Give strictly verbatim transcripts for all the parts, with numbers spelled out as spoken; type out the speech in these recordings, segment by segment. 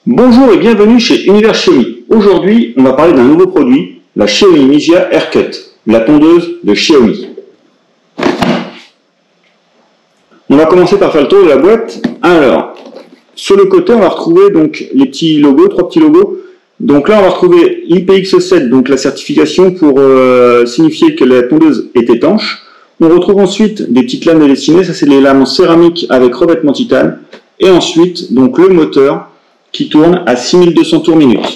Bonjour et bienvenue chez Univers Xiaomi. Aujourd'hui, on va parler d'un nouveau produit, la Xiaomi Mijia Aircut, la tondeuse de Xiaomi. On va commencer par faire le tour de la boîte. Alors, sur le côté, on va retrouver donc les petits logos, trois petits logos. Donc là, on va retrouver I P X sept, donc la certification pour euh, signifier que la tondeuse est étanche. On retrouve ensuite des petites lames de destinée, ça c'est les lames en céramique avec revêtement titane. Et ensuite, donc le moteur qui tourne à six mille deux cents tours minute.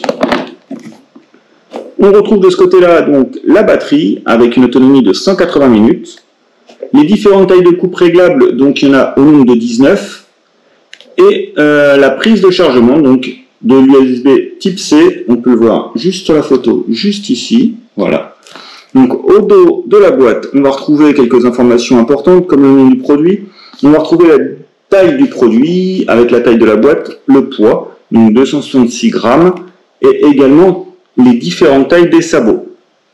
On retrouve de ce côté-là donc la batterie avec une autonomie de cent quatre-vingts minutes. Les différentes tailles de coupe réglables, donc il y en a au nombre de dix-neuf. Et euh, la prise de chargement, donc de l'U S B type C, on peut le voir juste sur la photo, juste ici, voilà. Donc au dos de la boîte, on va retrouver quelques informations importantes comme le nom du produit. On va retrouver la taille du produit avec la taille de la boîte, le poids, donc deux cent soixante-six grammes, et également les différentes tailles des sabots.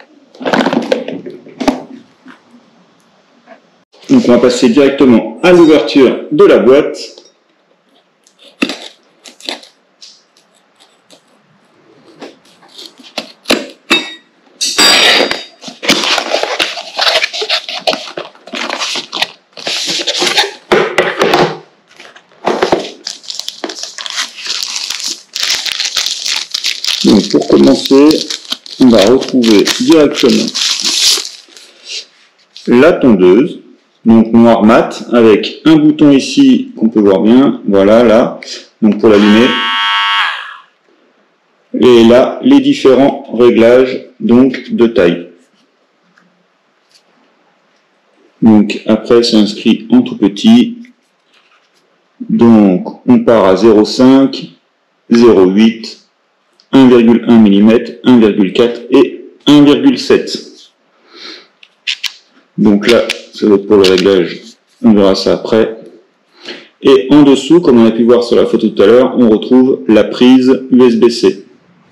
Donc on va passer directement à l'ouverture de la boîte. Donc pour commencer, on va retrouver directement la tondeuse, donc noir mat, avec un bouton ici qu'on peut voir bien, voilà là, donc pour l'allumer. Et là, les différents réglages donc de taille. Donc après c'est inscrit en tout petit. Donc on part à zéro virgule cinq, zéro virgule huit, un virgule un millimètre, un virgule quatre et un virgule sept. Donc là, ça va être pour le réglage, on verra ça après. Et en dessous, comme on a pu voir sur la photo tout à l'heure, on retrouve la prise U S B C.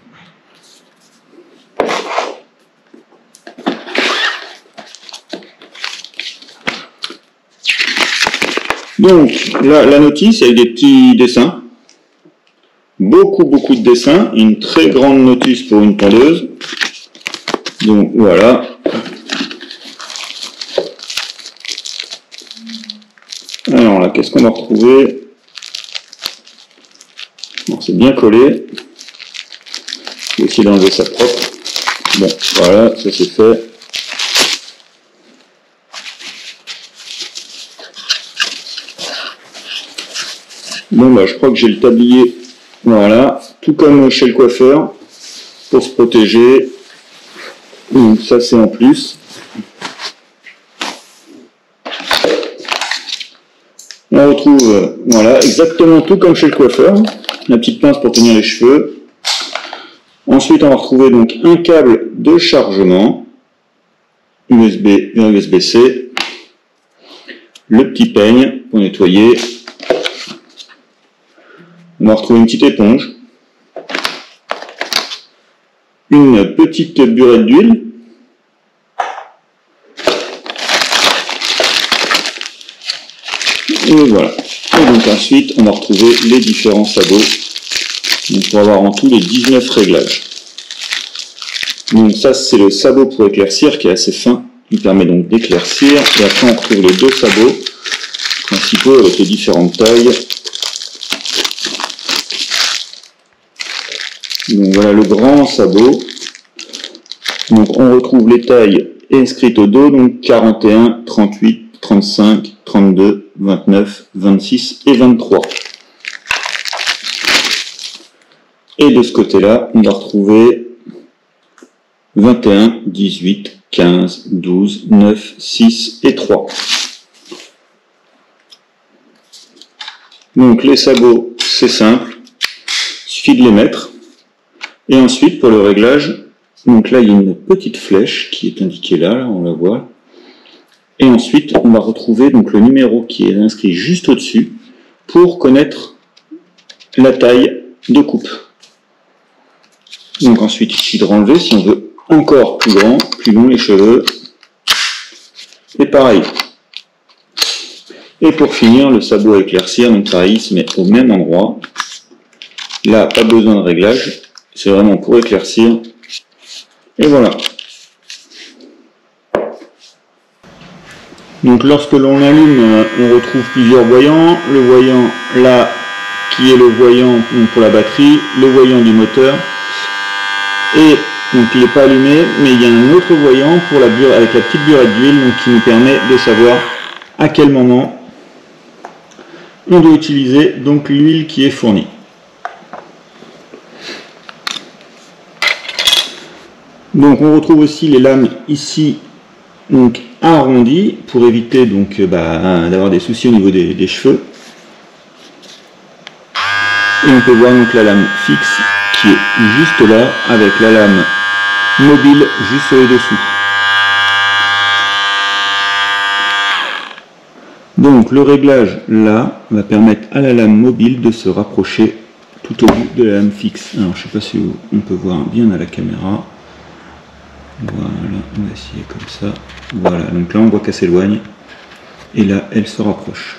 Donc là, la notice avec des petits dessins. Beaucoup, beaucoup de dessins, une très grande notice pour une tondeuse. Donc voilà. Alors là, qu'est-ce qu'on va retrouver? Bon, c'est bien collé. Je vais essayer d'enlever ça propre. Bon, voilà, ça c'est fait. Bon, bah, je crois que j'ai le tablier. Voilà, tout comme chez le coiffeur, pour se protéger. Donc ça c'est en plus. On retrouve, voilà, exactement tout comme chez le coiffeur. La petite pince pour tenir les cheveux. Ensuite on va retrouver donc un câble de chargement, U S B vers U S B C. Le petit peigne pour nettoyer. On va retrouver une petite éponge, une petite burette d'huile, et voilà. Et donc ensuite, on va retrouver les différents sabots. Donc on va avoir en tout les dix-neuf réglages. Donc ça, c'est le sabot pour éclaircir qui est assez fin, qui permet donc d'éclaircir. Et après, on retrouve les deux sabots principaux avec les différentes tailles. Donc voilà le grand sabot. Donc on retrouve les tailles inscrites au dos, donc quarante et un, trente-huit, trente-cinq, trente-deux, vingt-neuf, vingt-six et vingt-trois. Et de ce côté-là, on va retrouver vingt et un, dix-huit, quinze, douze, neuf, six et trois. Donc les sabots, c'est simple, il suffit de les mettre. Et ensuite, pour le réglage, donc là, il y a une petite flèche qui est indiquée là, là, on la voit. Et ensuite, on va retrouver donc le numéro qui est inscrit juste au-dessus pour connaître la taille de coupe. Donc ensuite, ici, de renlever si on veut encore plus grand, plus long les cheveux. Et pareil. Et pour finir, le sabot à éclaircir, donc pareil, il se met au même endroit. Là, pas besoin de réglage. C'est vraiment pour éclaircir. Et voilà. Donc lorsque l'on allume, on retrouve plusieurs voyants. Le voyant là, qui est le voyant pour la batterie, le voyant du moteur. Et donc il n'est pas allumé, mais il y a un autre voyant pour la bure, avec la petite burette d'huile, donc qui nous permet de savoir à quel moment on doit utiliser donc l'huile qui est fournie. Donc on retrouve aussi les lames ici donc arrondies pour éviter donc bah, d'avoir des soucis au niveau des, des cheveux. Et on peut voir donc la lame fixe qui est juste là avec la lame mobile juste sur le dessous. Donc le réglage là va permettre à la lame mobile de se rapprocher tout au bout de la lame fixe. Alors je ne sais pas si on peut voir bien à la caméra. Voilà, on va essayer comme ça. Voilà, donc là on voit qu'elle s'éloigne et là elle se rapproche.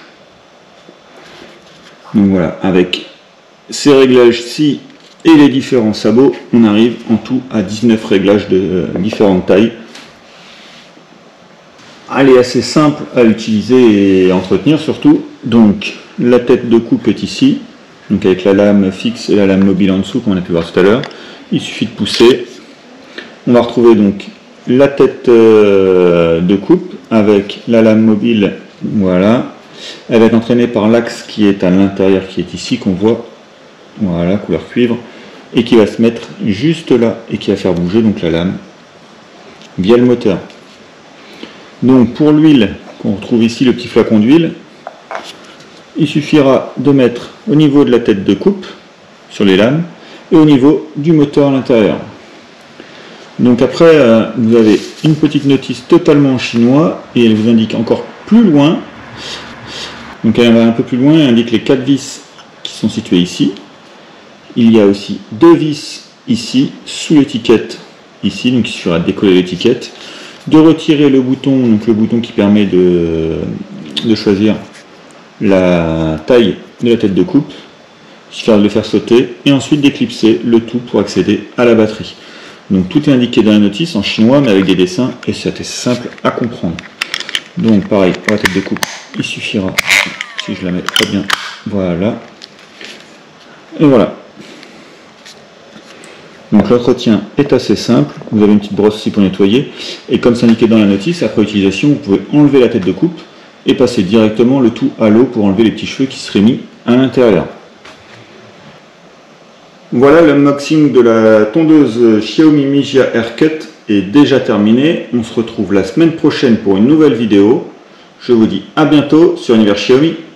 Donc voilà, avec ces réglages-ci et les différents sabots, on arrive en tout à dix-neuf réglages de euh, différentes tailles. Elle est assez simple à utiliser et à entretenir surtout. Donc la tête de coupe est ici, donc avec la lame fixe et la lame mobile en dessous comme on a pu voir tout à l'heure. Il suffit de pousser. On va retrouver donc la tête euh, de coupe avec la lame mobile, voilà. Elle va être entraînée par l'axe qui est à l'intérieur, qui est ici, qu'on voit, voilà, couleur cuivre, et qui va se mettre juste là et qui va faire bouger donc la lame via le moteur. Donc pour l'huile, qu'on retrouve ici le petit flacon d'huile, il suffira de mettre au niveau de la tête de coupe sur les lames et au niveau du moteur à l'intérieur. Donc après, euh, vous avez une petite notice totalement en chinois et elle vous indique encore plus loin. Donc elle va un peu plus loin et indique les quatre vis qui sont situées ici. Il y a aussi deux vis ici, sous l'étiquette ici, donc il suffira de décoller l'étiquette, de retirer le bouton, donc le bouton qui permet de, de choisir la taille de la tête de coupe, il suffira de le faire sauter et ensuite d'éclipser le tout pour accéder à la batterie. Donc tout est indiqué dans la notice en chinois mais avec des dessins et c'est assez simple à comprendre. Donc pareil pour la tête de coupe, il suffira, si je la mets très bien, voilà. Et voilà. Donc l'entretien est assez simple, vous avez une petite brosse aussi pour nettoyer et comme c'est indiqué dans la notice, après utilisation vous pouvez enlever la tête de coupe et passer directement le tout à l'eau pour enlever les petits cheveux qui seraient mis à l'intérieur. Voilà, l'unboxing de la tondeuse Xiaomi Mijia Aircut est déjà terminé. On se retrouve la semaine prochaine pour une nouvelle vidéo. Je vous dis à bientôt sur Univers Xiaomi.